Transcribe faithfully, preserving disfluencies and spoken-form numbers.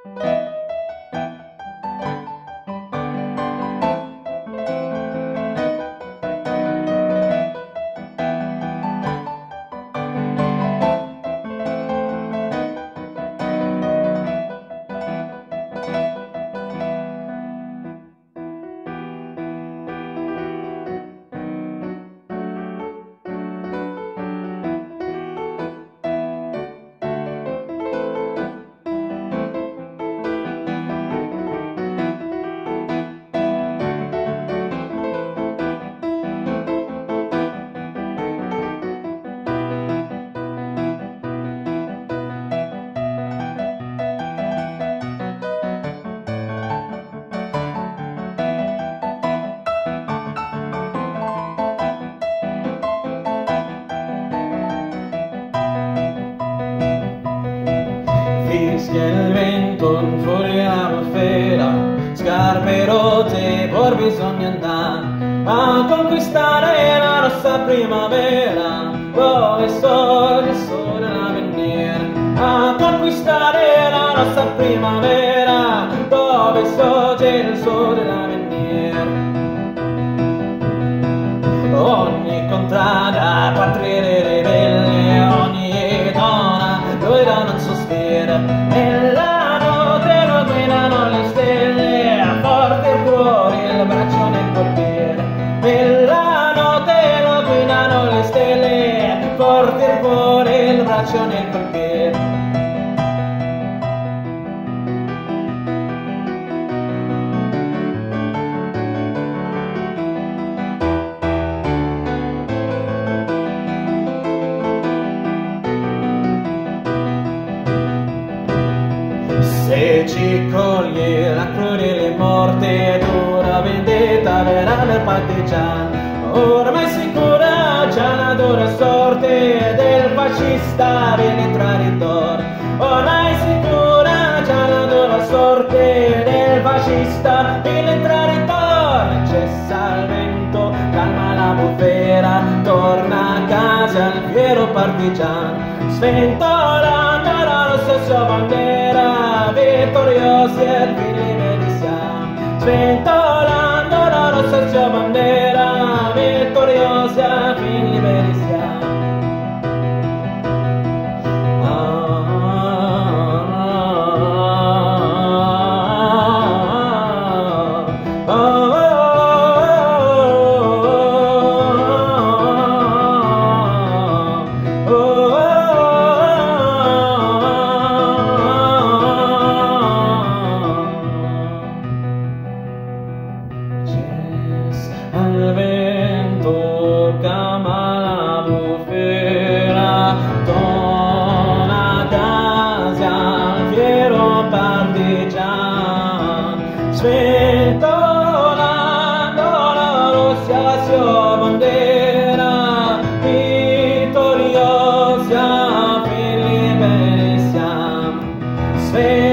Fischia il vento in furia bufera, scarpe rotte, por bisogna andare a conquistare la nostra primavera, dove sorge il sole l'avvenire, a conquistare la nostra primavera, dove sorge il sole l'avvenire. Ogni contrada, patria ribelle, ogni donna loira non sospira, nella notte lo guidano le stelle, a forte il cuore, il braccio nel colpire. Nella notte lo guidano le stelle, forte il cuore, il braccio nel colpire. Se ci coglie la crudele morte, dura vendetta verrà nel partigiano, ormai sicura già la dura sorte del fascista viene traditore, ormai sicura già la dura sorte del fascista viene traditore. Cessa il vento, calma la bufera, torna a casa il fiero partigiano, sventolando la rossa sua bandera, vittoriosi e figli siamo, sventolando la rossa sua bandera, vittoriosi e figli siamo. Al vento chiama la bufera, torna a casa al fiero partigiano, sventolando la rossa sua bandera, vittoriosa figli bene siamo.